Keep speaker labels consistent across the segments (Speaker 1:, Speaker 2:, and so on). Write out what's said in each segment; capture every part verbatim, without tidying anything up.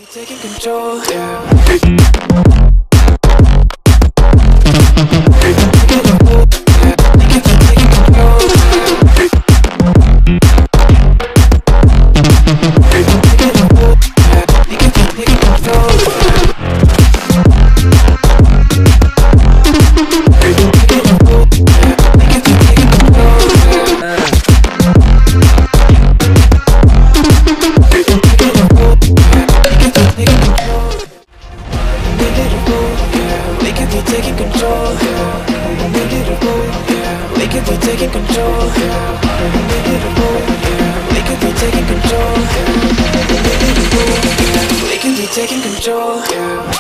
Speaker 1: taking control, yeah. Taking control, yeah. We get a move, yeah. We could be taking control, yeah. We get a move, yeah. We could be taking control, yeah. We get a move, yeah. We could be taking control, yeah.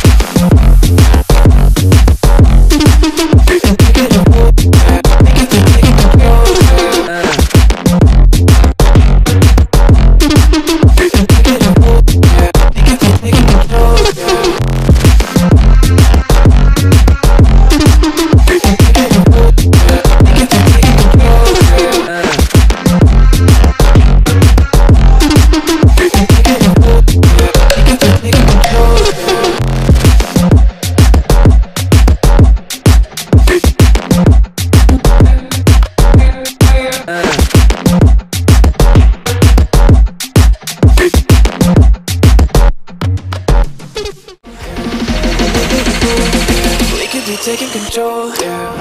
Speaker 1: Taking control, yeah.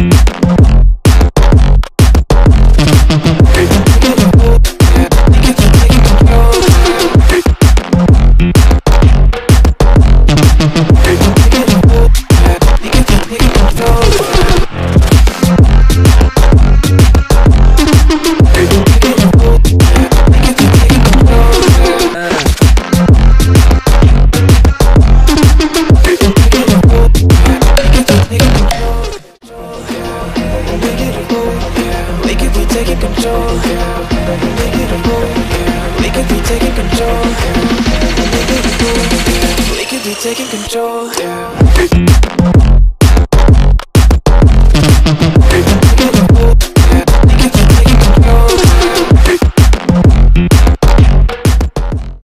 Speaker 1: Taking control, yeah. We get a move, yeah. We could be taking control, yeah. We get a move, yeah. We could be taking control, yeah.